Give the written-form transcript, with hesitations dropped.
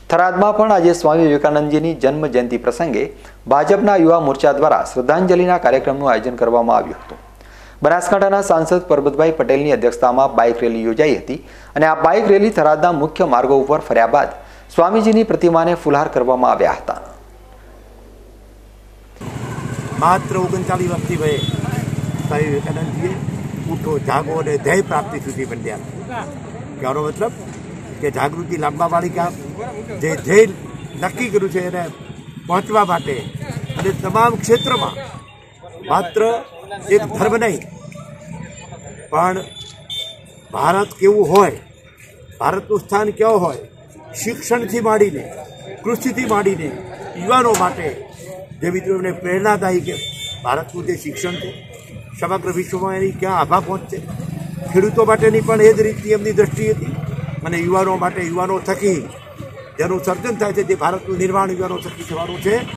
થરાદમાં પણ આજે સ્વામી વિવેકાનંદજીની જન્મ જયંતિ પ્રસંગે ભાજપના યુવા મોરચા દ્વારા શ્રદ્ધાંજલિના કાર્યક્રમનું આયોજન કરવામાં આવ્યું હતું। બનાસકાંઠાના સાંસદ પરબતભાઈ પટેલની અધ્યક્ષતામાં બાઇક રેલી યોજાઈ હતી અને આ બાઇક રેલી થરાદના મુખ્ય માર્ગો ઉપર ફર્યા બાદ સ્વામીજીની પ્રતિમાને ફુલહાર કરવામાં આવ્યા હતા। માત્ર 39 વર્ષથી વયે સ્વામી વિવેકાનંદજીએ ઉઠો જાગો અને ધ્યેય પ્રાપ્તિ સુધી બન્યા। કહેવાનો મતલબ કે જાગૃતિ લાવવાવાળી કામ જે ધ્યેય નક્કી કર્યું છે એને પહોંચવા માટે અને તમામ ક્ષેત્રમાં માત્ર એક ધર્મ નહીં પણ ભારત કેવું હોય, ભારતનું સ્થાન કેવું હોય, શિક્ષણથી માંડીને કૃષિથી માંડીને યુવાનો માટે જે મિત્રોને પ્રેરણાદાયી કે ભારતનું જે શિક્ષણ છે સમગ્ર વિશ્વમાં એની ક્યાં આભા પહોંચશે, ખેડૂતો માટેની પણ એ જ રીતની એમની દ્રષ્ટિ હતી અને યુવાનો માટે યુવાનો થકી જેનું સર્જન થાય છે, જે ભારતનું નિર્માણ યુવાનો થકી થવાનું છે।